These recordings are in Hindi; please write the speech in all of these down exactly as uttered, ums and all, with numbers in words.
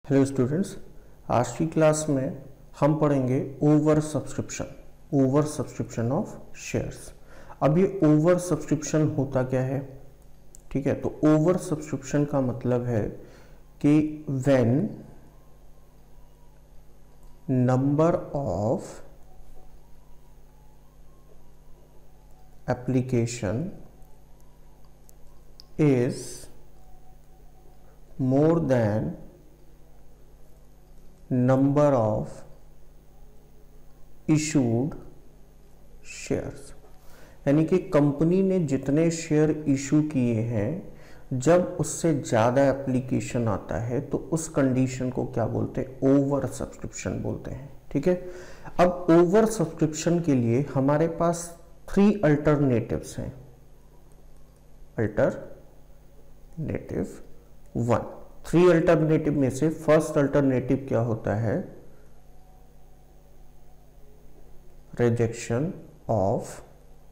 हेलो स्टूडेंट्स, आज की क्लास में हम पढ़ेंगे over subscription over subscription of shares. अब ये ओवर सब्सक्रिप्शन होता क्या है? ठीक है, तो ओवर सब्सक्रिप्शन का मतलब है कि when number of application is more than number of issued shares, यानी कि कंपनी ने जितने शेयर इशू किए हैं, जब उससे ज़्यादा एप्लीकेशन आता है तो उस कंडीशन को क्या बोलते हैं? ओवर सब्सक्रिप्शन बोलते हैं। ठीक है, अब ओवर सब्सक्रिप्शन के लिए हमारे पास थ्री अल्टरनेटिव्स हैं। अल्टरनेटिव वन, थ्री अल्टरनेटिव में से फर्स्ट अल्टरनेटिव क्या होता है? रिजेक्शन ऑफ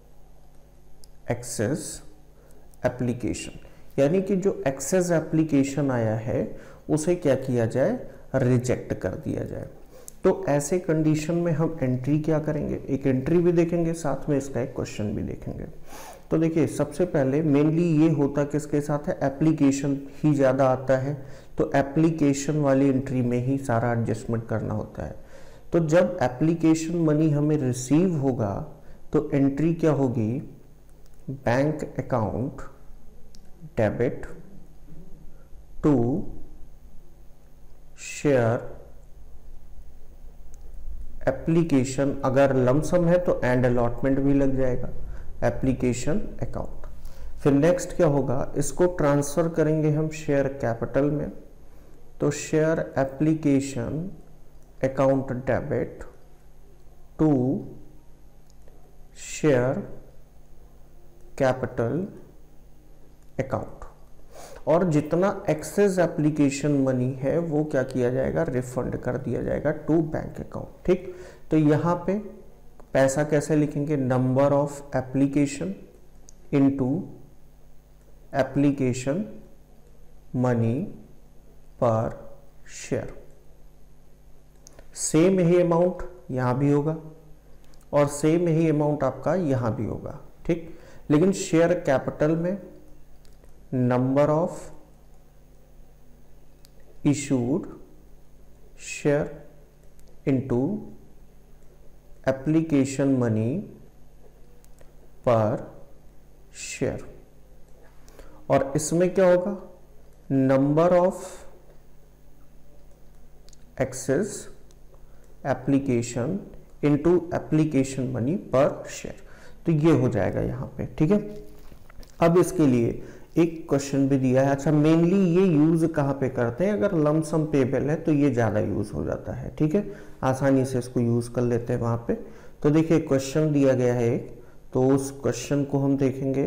एक्सेस एप्लीकेशन, यानी कि जो एक्सेस एप्लीकेशन आया है उसे क्या किया जाए? रिजेक्ट कर दिया जाए। तो ऐसे कंडीशन में हम एंट्री क्या करेंगे? एक एंट्री भी देखेंगे, साथ में इसका एक क्वेश्चन भी देखेंगे। तो देखिए, सबसे पहले मेनली ये होता किसके साथ है? एप्लीकेशन ही ज़्यादा आता है, तो एप्लीकेशन वाली एंट्री में ही सारा एडजस्टमेंट करना होता है। तो जब एप्लीकेशन मनी हमें रिसीव होगा तो एंट्री क्या होगी? Bank account debit to share application, अगर लमसम है तो एंड अलॉटमेंट भी लग जाएगा, एप्लीकेशन अकाउंट। फिर नेक्स्ट क्या होगा? इसको ट्रांसफर करेंगे हम शेयर कैपिटल में, तो share application account debit to share capital account, और जितना एक्सेस एप्लीकेशन मनी है वो क्या किया जाएगा? रिफंड कर दिया जाएगा टू बैंक अकाउंट। ठीक, तो यहां पे पैसा कैसे लिखेंगे? Number of application into application money पर शेयर। सेम ही अमाउंट यहां भी होगा और सेम ही अमाउंट आपका यहां भी होगा। ठीक, लेकिन शेयर कैपिटल में number of issued share into application money पर शेयर, और इसमें क्या होगा? Number of excess application into application money पर शेयर। तो ये हो जाएगा यहां पे। ठीक है, अब इसके लिए एक क्वेश्चन भी दिया है। अच्छा, मेनली ये यूज कहां पे करते हैं? अगर लमसम पेबल है तो ये ज्यादा यूज हो जाता है। ठीक है, आसानी से इसको यूज कर लेते हैं वहां पे। तो देखिए, क्वेश्चन दिया गया है एक, तो उस क्वेश्चन को हम देखेंगे।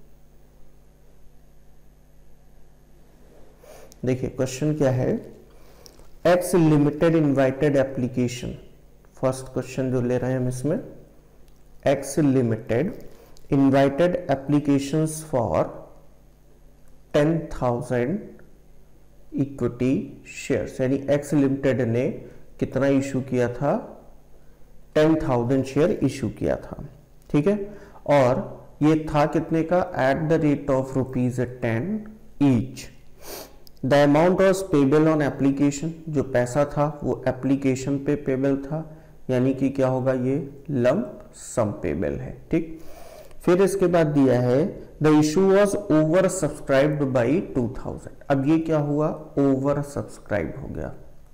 देखिए क्वेश्चन क्या है? X limited invited application, first question जो ले रहे हैं हम इसमें, X limited invited applications for ten thousand equity shares, यानी एक्स लिमिटेड ने कितना इशू किया था? टेन थाउजेंड शेयर इशू किया था। ठीक है, और ये था कितने का? At the rate of rupees ten each. The amount was payable on application, जो पैसा था वो एप्लीकेशन पे पेबल था, यानी कि क्या होगा? ये लंप सम पेबल है। ठीक, फिर इसके बाद दिया है the issue was over subscribed by two thousand. अब ये क्या हुआ? ओवर सब्सक्राइब हो गया,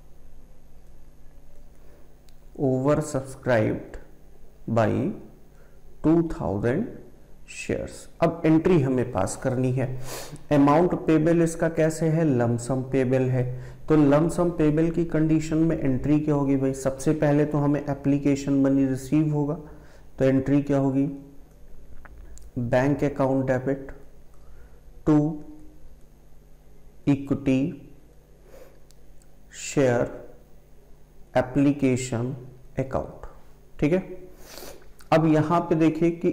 over subscribed by two thousand shares. अब एंट्री हमें पास करनी है। अमाउंट पेबल इसका कैसे है? लमसम पेबल है, तो लमसम पेबल की कंडीशन में एंट्री क्या होगी भाई? सबसे पहले तो हमें एप्लीकेशन मनी रिसीव होगा, तो एंट्री क्या होगी? Bank account debit to equity share application account. ठीक है, अब यहां पे देखिए कि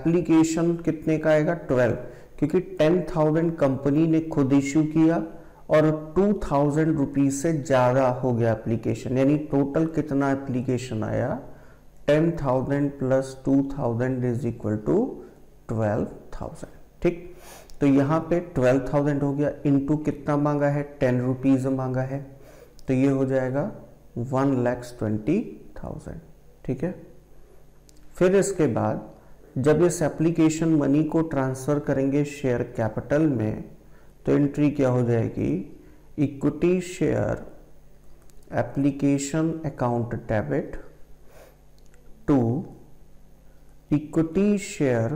एप्लीकेशन कितने का आएगा? ट्वेल्व, क्योंकि टेन थाउजेंड कंपनी ने खुद इश्यू किया और टू थाउजेंड रुपीज से ज़्यादा हो गया एप्लीकेशन, यानी टोटल कितना एप्लीकेशन आया, ten thousand plus two thousand is equal to twelve thousand. ठीक, तो यहाँ पे ट्वेल्व थाउजेंड हो गया, इनटू कितना मांगा है, टेन रुपीज़ मांगा है, तो ये हो जाएगा वन लैक्स ट्वेंटी थाउजेंड। ठीक है, फिर इसके बाद जब इस एप्लीकेशन मनी को ट्रांसफ़र करेंगे शेयर कैपिटल में, तो एंट्री क्या हो जाएगी, equity share application account debit to equity share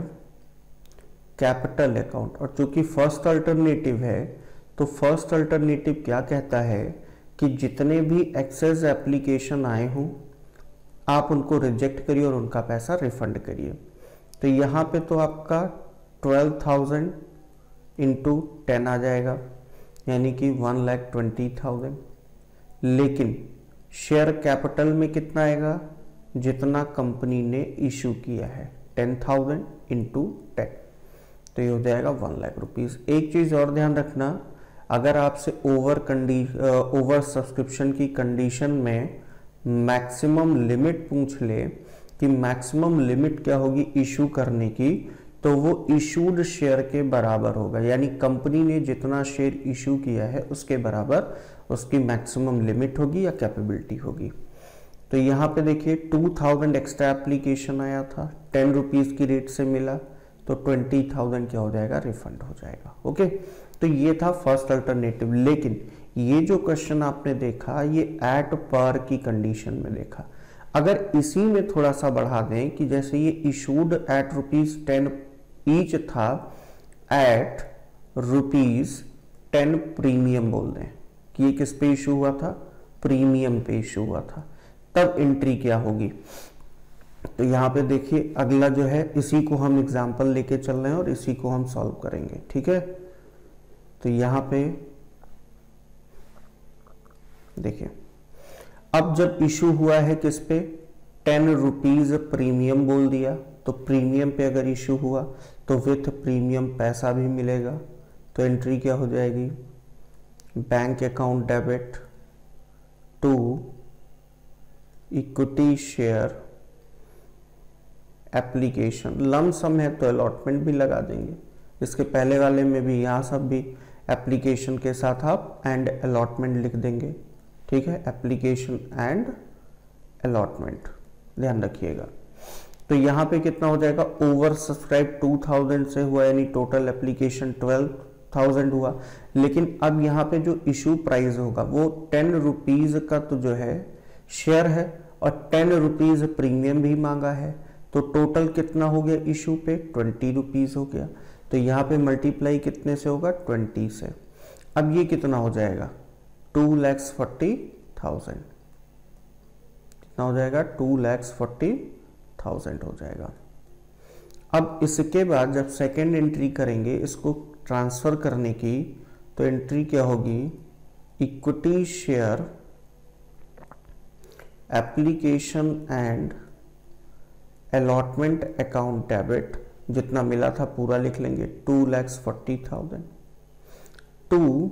capital account. और चूंकि फर्स्ट अल्टरनेटिव है, तो फर्स्ट अल्टरनेटिव क्या कहता है कि जितने भी एक्सेस एप्लीकेशन आए हों आप उनको रिजेक्ट करिए और उनका पैसा रिफंड करिए। तो यहाँ पे तो आपका ट्वेल्व थाउजेंड इंटू टेन आ जाएगा, यानी कि वन लैख ट्वेंटी थाउजेंड। लेकिन शेयर कैपिटल में कितना आएगा, जितना कंपनी ने इशू किया है, टेन थाउजेंड इंटू टेन, तो ये हो जाएगा वन लाख रुपीज़। एक चीज़ और ध्यान रखना, अगर आपसे ओवर कंडी ओवर सब्सक्रिप्शन की कंडीशन में मैक्सिमम लिमिट पूछ ले कि मैक्सिमम लिमिट क्या होगी इशू करने की, तो वो इशूड शेयर के बराबर होगा, यानी कंपनी ने जितना शेयर इशू किया है उसके बराबर उसकी मैक्सिमम लिमिट होगी या कैपेबिलिटी होगी। तो यहाँ पे देखिए टू थाउजेंड एक्स्ट्रा एप्लीकेशन आया था, टेन रुपीज़ की रेट से मिला, तो ट्वेंटी थाउजेंड क्या हो जाएगा, रिफंड हो जाएगा। ओके, तो ये था फर्स्ट अल्टरनेटिव। लेकिन ये जो क्वेश्चन आपने देखा ये एट पर की कंडीशन में देखा। अगर इसी में थोड़ा सा बढ़ा दें कि जैसे ये issued at rupees ten each था, एट रुपीज टेन प्रीमियम बोल दें कि ये किस पे इशू हुआ था, प्रीमियम पे इशू हुआ था, तब एंट्री क्या होगी। तो यहाँ पे देखिए अगला जो है इसी को हम एग्जाम्पल लेके चल रहे हैं और इसी को हम सॉल्व करेंगे। ठीक है, तो यहाँ पे देखिए अब जब इशू हुआ है किस पे, टेन रुपीज प्रीमियम बोल दिया, तो प्रीमियम पे अगर इशू हुआ तो विथ प्रीमियम पैसा भी मिलेगा। तो एंट्री क्या हो जाएगी, bank account debit to equity share application. Lump sum है तो अलॉटमेंट भी लगा देंगे, इसके पहले वाले में भी यहाँ सब भी एप्लीकेशन के साथ आप एंड अलॉटमेंट लिख देंगे। ठीक है, एप्लीकेशन एंड अलॉटमेंट ध्यान रखिएगा। तो यहाँ पे कितना हो जाएगा, ओवर सब्सक्राइब टू थाउजेंड से हुआ, यानी टोटल एप्लीकेशन ट्वेल्व थाउजेंड हुआ। लेकिन अब यहाँ पे जो इशू प्राइस होगा वो टेन रुपीज का तो जो है शेयर है और टेन रुपीज प्रीमियम भी मांगा है, तो टोटल कितना हो गया इशू पे, ट्वेंटी रुपीज हो गया। तो यहाँ पे मल्टीप्लाई कितने से होगा, ट्वेंटी से। अब ये कितना हो जाएगा, टू लैक्स फोर्टी थाउजेंड। कितना हो जाएगा, टू लैक्स फोर्टी थाउजेंड हो जाएगा। अब इसके बाद जब सेकेंड एंट्री करेंगे इसको ट्रांसफर करने की, तो एंट्री क्या होगी, equity share application and allotment account debit, जितना मिला था पूरा लिख लेंगे, two lakhs forty thousand to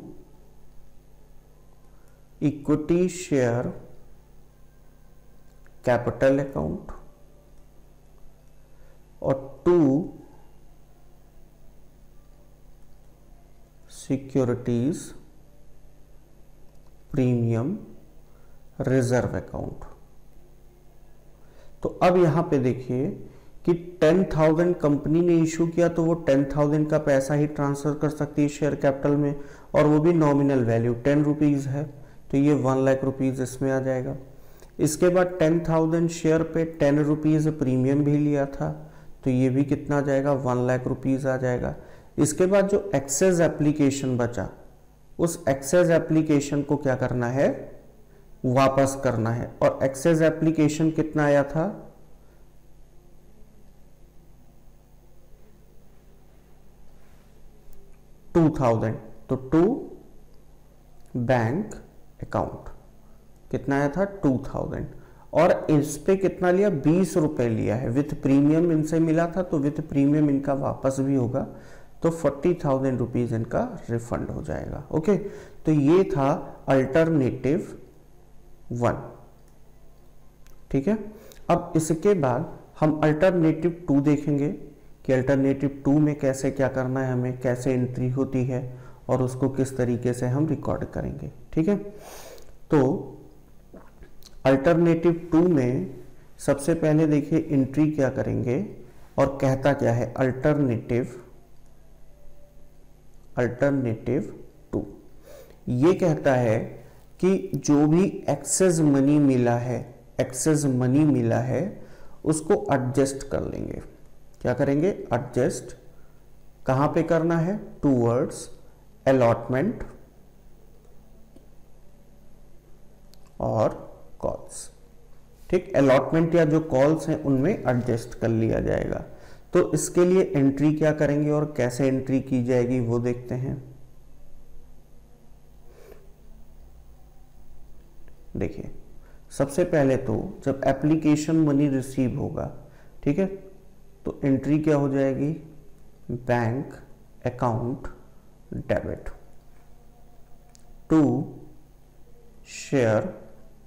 equity share capital account और to securities premium reserve account. तो अब यहां पे देखिए कि टेन थाउजेंड कंपनी ने इशू किया, तो वो टेन थाउजेंड का पैसा ही ट्रांसफर कर सकती है शेयर कैपिटल में, और वो भी नॉमिनल वैल्यू टेन रुपीज है, तो ये वन लाख रुपीज इसमें आ जाएगा। इसके बाद टेन थाउजेंड शेयर पे टेन रुपीज प्रीमियम भी लिया था, तो ये भी कितना आ जाएगा, वन लाख रुपीज आ जाएगा। इसके बाद जो एक्सेस एप्लीकेशन बचा, उस एक्सेस एप्लीकेशन को क्या करना है, वापस करना है। और एक्सेस एप्लीकेशन कितना आया था, टू थाउजेंड, तो टू बैंक अकाउंट कितना आया था, टू थाउजेंड। और इस पे कितना लिया, बीस रुपए लिया है, विथ प्रीमियम इनसे मिला था, तो विथ प्रीमियम इनका वापस भी होगा, तो फोर्टी थाउजेंड रुपीज इनका रिफंड हो जाएगा। ओके, तो ये था अल्टरनेटिव वन। ठीक है, अब इसके बाद हम अल्टरनेटिव टू देखेंगे कि अल्टरनेटिव टू में कैसे क्या करना है, हमें कैसे एंट्री होती है और उसको किस तरीके से हम रिकॉर्ड करेंगे। ठीक है, तो अल्टरनेटिव टू में सबसे पहले देखिए एंट्री क्या करेंगे और कहता क्या है, अल्टरनेटिव अल्टरनेटिव टू ये कहता है कि जो भी एक्सेस मनी मिला है एक्सेस मनी मिला है उसको एडजस्ट कर लेंगे। क्या करेंगे, एडजस्ट। कहां पे करना है, टूवर्ड्स अलॉटमेंट और कॉल्स। ठीक, अलॉटमेंट या जो कॉल्स हैं उनमें एडजस्ट कर लिया जाएगा। तो इसके लिए एंट्री क्या करेंगे और कैसे एंट्री की जाएगी वो देखते हैं। देखिए, सबसे पहले तो जब एप्लीकेशन मनी रिसीव होगा, ठीक है, तो एंट्री क्या हो जाएगी, bank account debit to share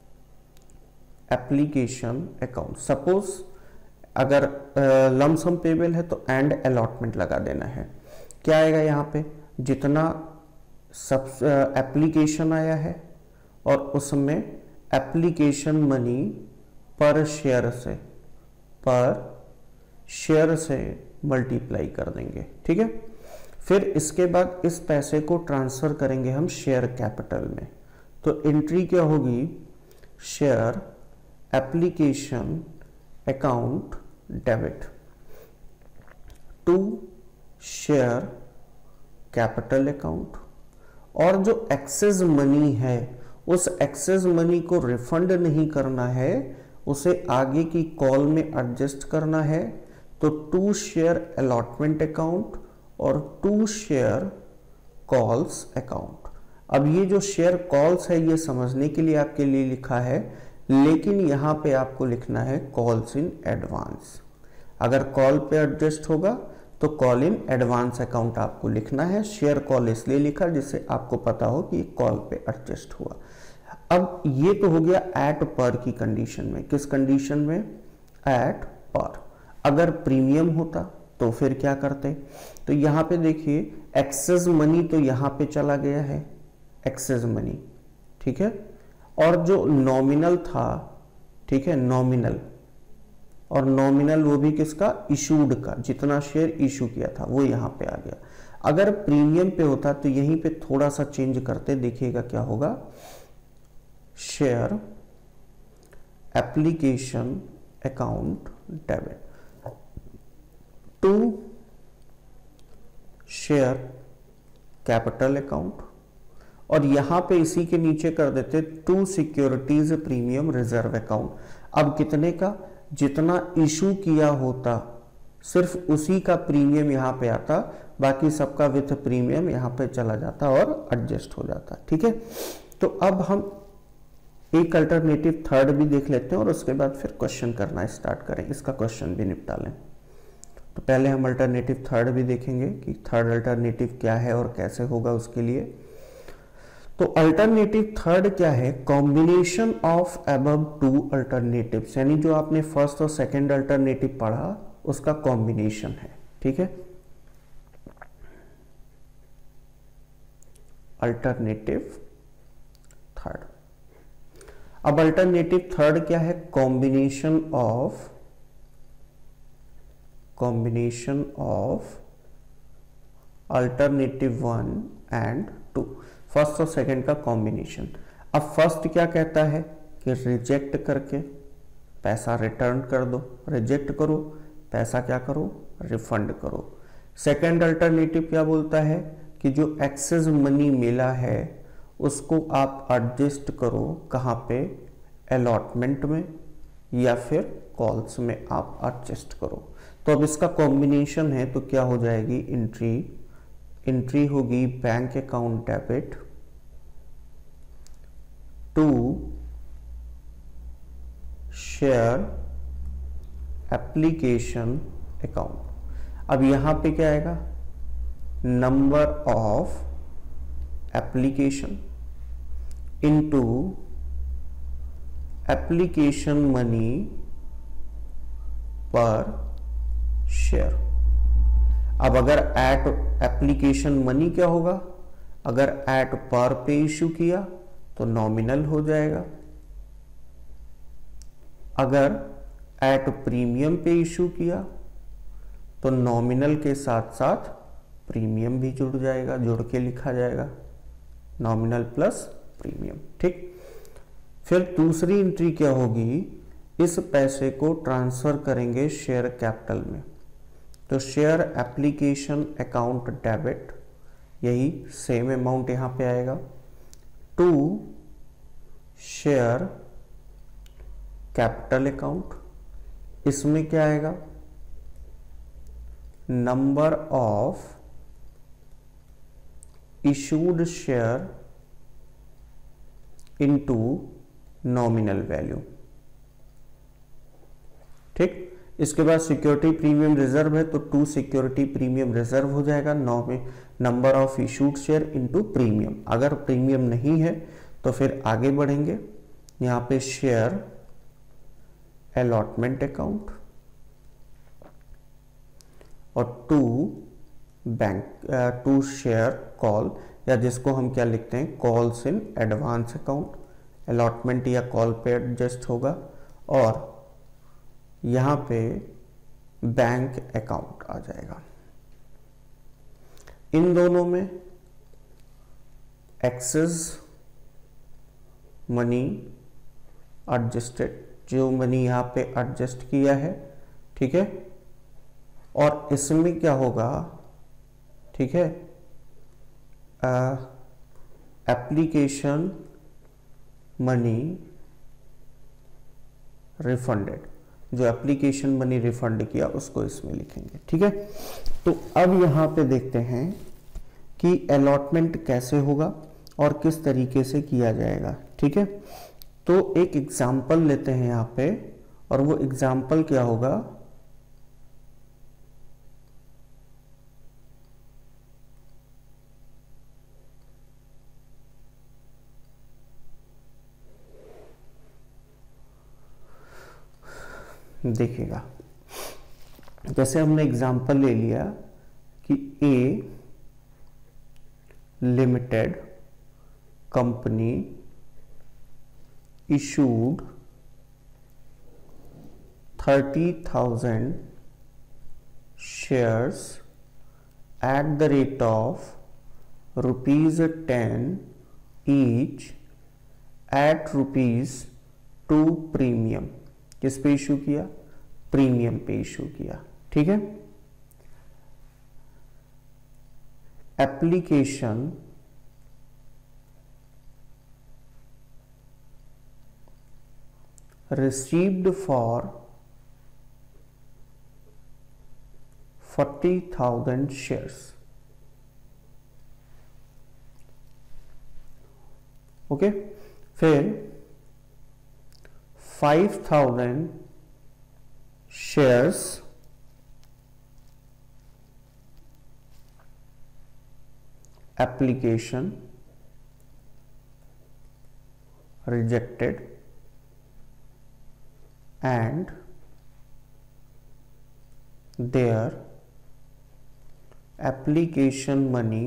application account. Suppose अगर लमसम पेबल है तो एंड अलॉटमेंट लगा देना है। क्या आएगा यहाँ पे, जितना सब एप्लीकेशन आया है और उसमें एप्लीकेशन मनी पर शेयर से पर शेयर से मल्टीप्लाई कर देंगे। ठीक है, फिर इसके बाद इस पैसे को ट्रांसफर करेंगे हम शेयर कैपिटल में। तो एंट्री क्या होगी, share application account debit to share capital account. और जो एक्सेस मनी है उस एक्सेस मनी को रिफंड नहीं करना है, उसे आगे की कॉल में एडजस्ट करना है। तो टू शेयर अलॉटमेंट अकाउंट और टू शेयर कॉल्स अकाउंट। अब ये जो शेयर कॉल्स है ये समझने के लिए आपके लिए लिखा है, लेकिन यहां पे आपको लिखना है कॉल्स इन एडवांस। अगर कॉल पे एडजस्ट होगा तो कॉल इन एडवांस अकाउंट आपको लिखना है। शेयर कॉल इसलिए लिखा जिससे आपको पता हो कि कॉल पे एडजस्ट हुआ। अब ये तो हो गया एट पर की कंडीशन में। किस कंडीशन में, एट पर। अगर प्रीमियम होता तो फिर क्या करते, तो यहां पे देखिए एक्सेस मनी तो यहां पे चला गया है, एक्सेस मनी। ठीक है, और जो नॉमिनल था, ठीक है, नॉमिनल और नॉमिनल वो भी किसका, इशूड का, जितना शेयर इशू किया था वो यहां पे आ गया। अगर प्रीमियम पे होता तो यहीं पे थोड़ा सा चेंज करते, देखिएगा क्या होगा, share application account debit to share capital account, और यहां पे इसी के नीचे कर देते to securities premium reserve account. अब कितने का, जितना इशू किया होता सिर्फ उसी का प्रीमियम यहां पे आता, बाकी सबका विथ प्रीमियम यहां पे चला जाता और एडजस्ट हो जाता। ठीक है, तो अब हम एक अल्टरनेटिव थर्ड भी देख लेते हैं और उसके बाद फिर क्वेश्चन करना स्टार्ट करें, इसका क्वेश्चन भी निपटा लें। तो पहले हम अल्टरनेटिव थर्ड भी देखेंगे कि थर्ड अल्टरनेटिव क्या है और कैसे होगा उसके लिए। तो अल्टरनेटिव थर्ड क्या है, combination of above two alternatives, यानी जो आपने फर्स्ट और सेकंड अल्टरनेटिव पढ़ा उसका कॉम्बिनेशन है। ठीक है, अल्टरनेटिव थर्ड। अब अल्टरनेटिव थर्ड क्या है, combination of combination of alternative one and two, first और सेकंड का कॉम्बिनेशन। अब फर्स्ट क्या कहता है कि रिजेक्ट करके पैसा रिटर्न कर दो, रिजेक्ट करो पैसा क्या करो, रिफंड करो। सेकंड अल्टरनेटिव क्या बोलता है कि जो एक्सेस मनी मिला है उसको आप एडजस्ट करो, कहाँ पे, अलॉटमेंट में या फिर कॉल्स में आप एडजस्ट करो। तो अब इसका कॉम्बिनेशन है तो क्या हो जाएगी, एंट्री एंट्री होगी bank account debit to share application account. अब यहां पे क्या आएगा, number of application into application money per share। अब अगर एट एप्लीकेशन मनी क्या होगा, अगर एट पर पे इशू किया तो नॉमिनल हो जाएगा, अगर एट प्रीमियम पे इशू किया तो नॉमिनल के साथ साथ प्रीमियम भी जुड़ जाएगा, जुड़ के लिखा जाएगा, नॉमिनल प्लस प्रीमियम। ठीक, फिर दूसरी एंट्री क्या होगी, इस पैसे को ट्रांसफर करेंगे शेयर कैपिटल में, तो शेयर एप्लीकेशन अकाउंट डेबिट, यही सेम अमाउंट यहां पे आएगा, टू शेयर कैपिटल अकाउंट, इसमें क्या आएगा, number of issued share into nominal value. ठीक, इसके बाद सिक्योरिटी प्रीमियम रिजर्व है तो टू सिक्योरिटी प्रीमियम रिजर्व हो जाएगा, number of issued share into premium. अगर प्रीमियम नहीं है तो फिर आगे बढ़ेंगे, यहां पे शेयर अलॉटमेंट अकाउंट और to bank to share call, या जिसको हम क्या लिखते हैं, calls in advance account, allotment या कॉल पे एडजस्ट होगा, और यहां पे बैंक अकाउंट आ जाएगा। इन दोनों में एक्सेस मनी एडजस्टेड, जो मनी यहां पे एडजस्ट किया है, ठीक है, और इसमें क्या होगा, ठीक है, एप्लीकेशन मनी रिफंडेड, जो एप्लीकेशन मनी रिफंड किया उसको इसमें लिखेंगे। ठीक है, तो अब यहां पे देखते हैं कि अलॉटमेंट कैसे होगा और किस तरीके से किया जाएगा। ठीक है, तो एक एग्जाम्पल लेते हैं यहां पे, और वो एग्जाम्पल क्या होगा, देखिएगा, जैसे हमने एग्जाम्पल ले लिया कि a limited company issued thirty thousand shares at the rate of rupees ten each at rupees two premium. किस पे इशू किया, प्रीमियम पे इशू किया। ठीक है, application received for forty thousand shares. Okay, फिर five thousand shares application rejected and their application money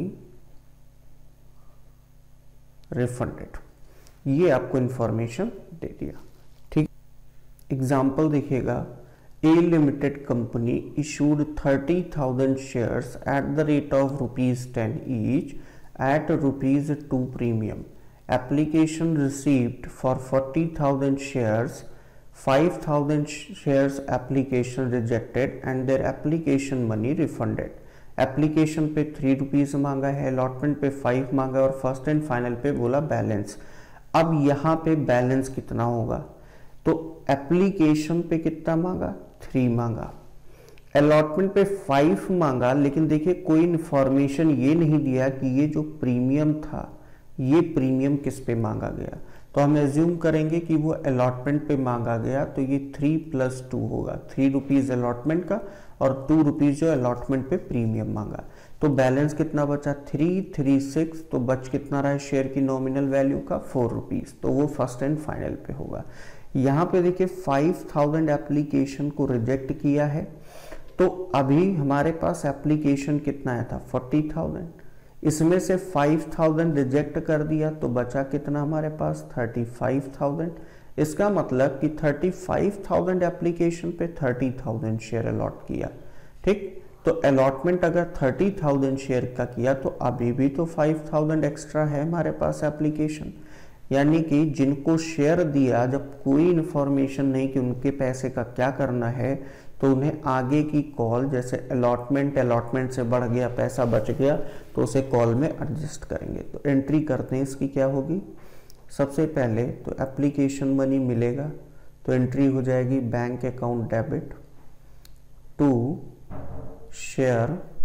refunded। ये आपको इंफॉर्मेशन दे दिया। ठीक, एग्जाम्पल देखिएगा, a limited company issued thirty thousand shares at the rate of rupees ten each at rupees two premium. Application received for forty thousand shares, five thousand shares application rejected and their application money refunded। Application पे थ्री रुपीज मांगा है, अलॉटमेंट पे फाइव मांगा और फर्स्ट एंड फाइनल पे बोला बैलेंस। अब यहाँ पे बैलेंस कितना होगा, तो एप्लीकेशन पे कितना मांगा, थ्री मांगा, अलॉटमेंट पे फाइव मांगा, लेकिन देखिए कोई इंफॉर्मेशन ये नहीं दिया कि ये जो प्रीमियम था ये प्रीमियम किस पे मांगा गया, तो हम एज्यूम करेंगे कि वो अलॉटमेंट पे मांगा गया, तो ये थ्री प्लस टू होगा, थ्री रुपीज अलॉटमेंट का और टू रुपीज जो अलॉटमेंट पे प्रीमियम मांगा। तो बैलेंस कितना बचा, थ्री थ्री सिक्स, तो बच कितना रहा है शेयर की नॉमिनल वैल्यू का, फोर रुपीज, तो वो फर्स्ट एंड फाइनल पे होगा। यहाँ पे देखिए फाइव थाउजेंड एप्लीकेशन को रिजेक्ट किया है, तो अभी हमारे पास एप्लीकेशन कितना आया था, फोर्टी थाउजेंड, इसमें से फाइव थाउजेंड रिजेक्ट कर दिया तो बचा कितना हमारे पास, थर्टी फाइव थाउजेंड। इसका मतलब कि थर्टी फाइव थाउजेंड एप्लीकेशन पे थर्टी थाउजेंड शेयर अलॉट किया, ठीक। तो अलॉटमेंट अगर थर्टी थाउजेंड शेयर का किया तो अभी भी तो फाइव थाउजेंड एक्स्ट्रा है हमारे पास एप्लीकेशन, यानी कि जिनको शेयर दिया जब कोई इन्फॉर्मेशन नहीं कि उनके पैसे का क्या करना है, तो उन्हें आगे की कॉल, जैसे अलॉटमेंट अलॉटमेंट से बढ़ गया पैसा बच गया तो उसे कॉल में एडजस्ट करेंगे। तो एंट्री करते हैं, इसकी क्या होगी, सबसे पहले तो एप्लीकेशन मनी मिलेगा, तो एंट्री हो जाएगी bank account debit to share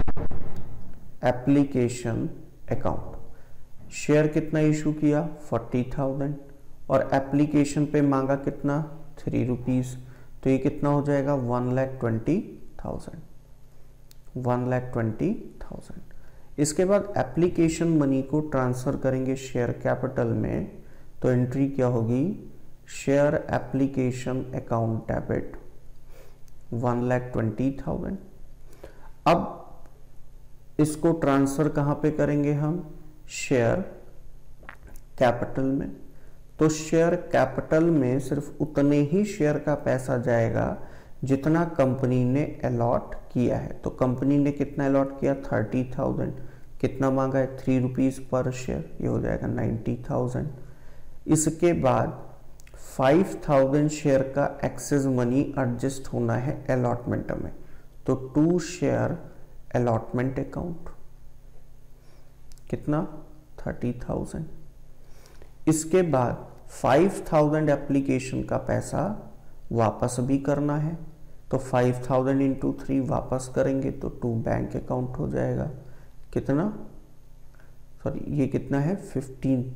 application account. Share कितना इशू किया, फोर्टी थाउजेंड, और एप्लीकेशन पे मांगा कितना, थ्री रुपीज, तो ये कितना हो जाएगा, one lakh twenty thousand, one lakh twenty thousand. इसके बाद एप्लीकेशन मनी को ट्रांसफर करेंगे शेयर कैपिटल में, तो एंट्री क्या होगी, share application account debit one lakh twenty thousand. अब इसको ट्रांसफर कहां पे करेंगे हम, शेयर कैपिटल में, तो शेयर कैपिटल में सिर्फ उतने ही शेयर का पैसा जाएगा जितना कंपनी ने अलॉट किया है। तो कंपनी ने कितना अलॉट किया, थर्टी थाउजेंड, कितना मांगा है, थ्री रुपीज पर शेयर, ये हो जाएगा नाइन्टी थाउजेंड। इसके बाद फाइव थाउजेंड शेयर का एक्सेस मनी एडजस्ट होना है अलॉटमेंट में, तो टू शेयर अलॉटमेंट अकाउंट, कितना, थर्टी थाउजेंड। इसके बाद फाइव थाउजेंड एप्लीकेशन का पैसा वापस भी करना है, तो फाइव थाउजेंड इंटू थ्री वापस करेंगे तो टू बैंक अकाउंट हो जाएगा, कितना, सॉरी ये कितना है, फिफ्टीन,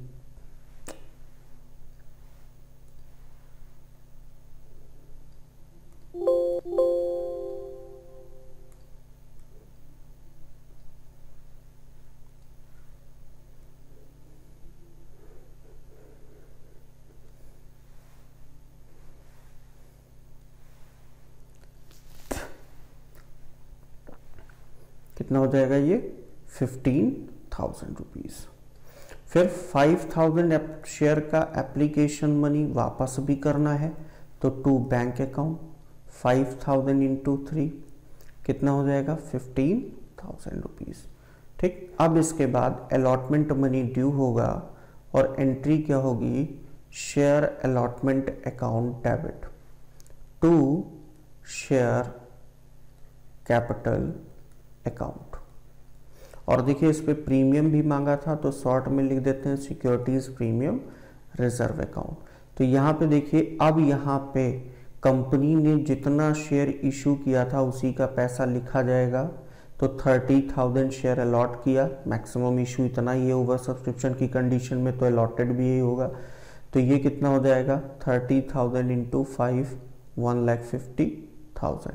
कितना हो जाएगा ये, फिफ्टीन थाउजेंड रुपीज। फिर फाइव थाउजेंड शेयर का एप्लीकेशन मनी वापस भी करना है, तो to bank account, five thousand into three कितना हो जाएगा, फिफ्टीन थाउजेंड रुपीज, ठीक। अब इसके बाद अलॉटमेंट मनी ड्यू होगा और एंट्री क्या होगी, share allotment account debit to share capital account. और देखिए इस पे प्रीमियम भी मांगा था, तो शॉर्ट में लिख देते हैं सिक्योरिटीज प्रीमियम रिजर्व अकाउंट। तो यहाँ पे देखिए अब यहाँ पे कंपनी ने जितना शेयर इशू किया था उसी का पैसा लिखा जाएगा, तो थर्टी थाउजेंड शेयर अलॉट किया, मैक्सिमम इशू इतना ही है ओवर सब्सक्रिप्शन की कंडीशन में, तो अलॉटेड भी यही होगा, तो ये कितना हो जाएगा, thirty thousand into five, one lakh fifty thousand.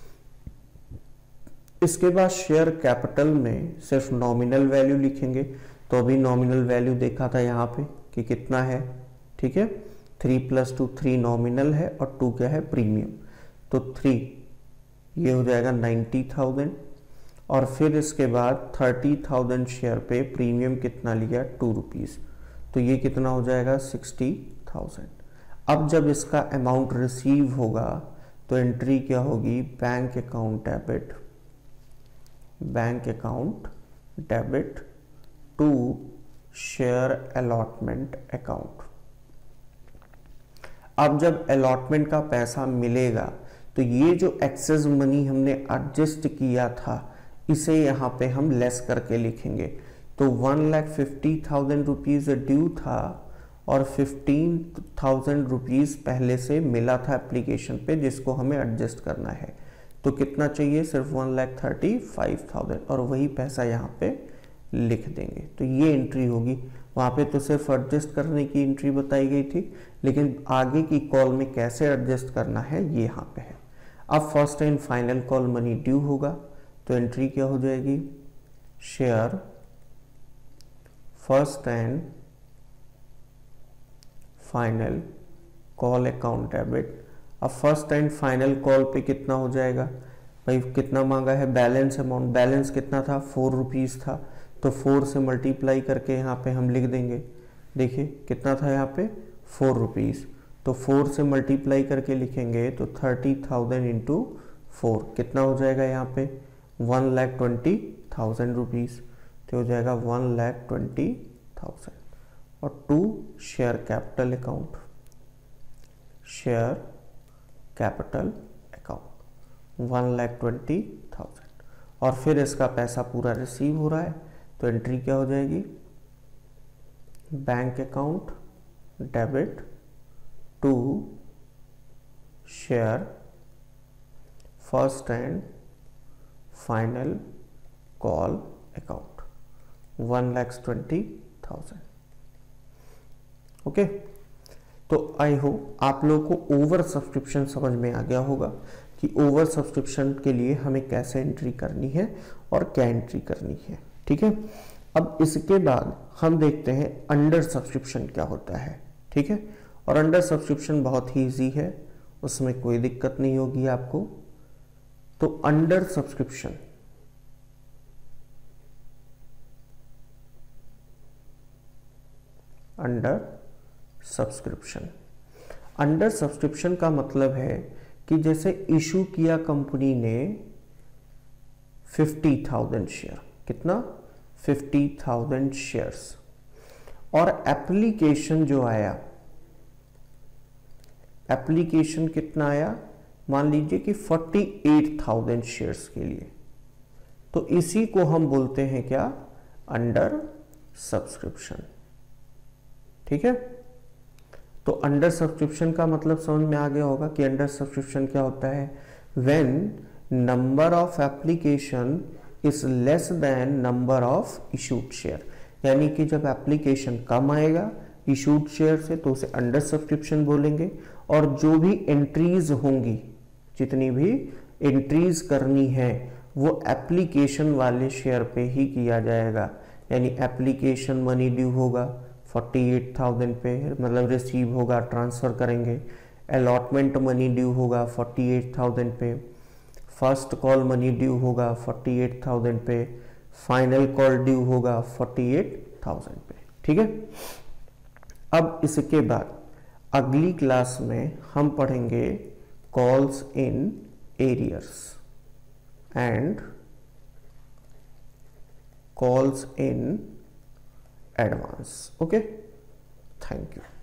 इसके बाद शेयर कैपिटल में सिर्फ नॉमिनल वैल्यू लिखेंगे, तो अभी नॉमिनल वैल्यू देखा था यहाँ पे कि कितना है, ठीक है, three plus two, three nominal है और टू क्या है, प्रीमियम, तो थ्री ये हो जाएगा नाइन्टी थाउजेंड। और फिर इसके बाद थर्टी थाउजेंड शेयर पे प्रीमियम कितना लिया, टू रुपीज, तो ये कितना हो जाएगा, सिक्सटी थाउजेंड। अब जब इसका अमाउंट रिसीव होगा तो एंट्री क्या होगी, bank account debit, bank account debit to share allotment account. अब जब अलॉटमेंट का पैसा मिलेगा तो ये जो एक्सेस मनी हमने एडजस्ट किया था इसे यहाँ पे हम लेस करके लिखेंगे, तो one lakh fifty thousand rupees due था और फिफ्टीन थाउजेंड रुपीज पहले से मिला था एप्लीकेशन पे जिसको हमें एडजस्ट करना है, तो कितना चाहिए, सिर्फ one lakh thirty five thousand, और वही पैसा यहाँ पे लिख देंगे। तो ये एंट्री होगी, वहाँ पे तो सिर्फ एडजस्ट करने की एंट्री बताई गई थी, लेकिन आगे की कॉल में कैसे एडजस्ट करना है ये यहाँ पे है। अब first and final call money due होगा, तो एंट्री क्या हो जाएगी, share first and final call account debit. अब फर्स्ट एंड फाइनल कॉल पे कितना हो जाएगा भाई, कितना मांगा है, बैलेंस अमाउंट, बैलेंस कितना था, फोर रुपीज़ था, तो फोर से मल्टीप्लाई करके यहाँ पे हम लिख देंगे। देखिए कितना था यहाँ पे, फोर रुपीज़, तो फोर से मल्टीप्लाई करके लिखेंगे तो थर्टी थाउजेंड इंटू फोर कितना हो जाएगा यहाँ पे, one lakh twenty thousand rupees, तो हो जाएगा वन लैख ट्वेंटी थाउजेंड। और to share capital account, share capital account one lakh twenty thousand, और फिर इसका पैसा पूरा रिसीव हो रहा है, तो एंट्री क्या हो जाएगी, bank account debit to share first and final call account one lakhs twenty thousand. Okay, तो आई होप आप लोगों को ओवर सब्सक्रिप्शन समझ में आ गया होगा कि ओवर सब्सक्रिप्शन के लिए हमें कैसे एंट्री करनी है और क्या एंट्री करनी है। ठीक है, अब इसके बाद हम देखते हैं अंडर सब्सक्रिप्शन क्या होता है। ठीक है, और अंडर सब्सक्रिप्शन बहुत ही इजी है, उसमें कोई दिक्कत नहीं होगी आपको। तो under subscription under subscription under subscription का मतलब है कि जैसे इशू किया कंपनी ने फिफ्टी थाउजेंड शेयर, कितना, फिफ्टी थाउजेंड शेयर्स, और एप्लीकेशन जो आया, एप्लीकेशन कितना आया, मान लीजिए कि फोर्टी एट थाउजेंड शेयर्स के लिए, तो इसी को हम बोलते हैं क्या, अंडर सब्सक्रिप्शन। ठीक है, तो अंडर सब्सक्रिप्शन का मतलब समझ में आ गया होगा कि अंडर सब्सक्रिप्शन क्या होता है, when number of application is less than number of issued share, यानी कि जब एप्लीकेशन कम आएगा इशूड शेयर से तो उसे अंडर सब्सक्रिप्शन बोलेंगे, और जो भी एंट्रीज होंगी, जितनी भी एंट्रीज करनी है वो एप्लीकेशन वाले शेयर पे ही किया जाएगा, यानी एप्लीकेशन मनी ड्यू होगा फोर्टी एट थाउजेंड पे, मतलब रिसीव होगा, ट्रांसफ़र करेंगे, अलॉटमेंट मनी ड्यू होगा फोर्टी एट थाउजेंड पे, फर्स्ट कॉल मनी ड्यू होगा फोर्टी एट थाउजेंड पे, फाइनल कॉल ड्यू होगा फोर्टी एट थाउजेंड पे। ठीक है, अब इसके बाद अगली क्लास में हम पढ़ेंगे calls in arrears and calls in advance. Okay, thank you.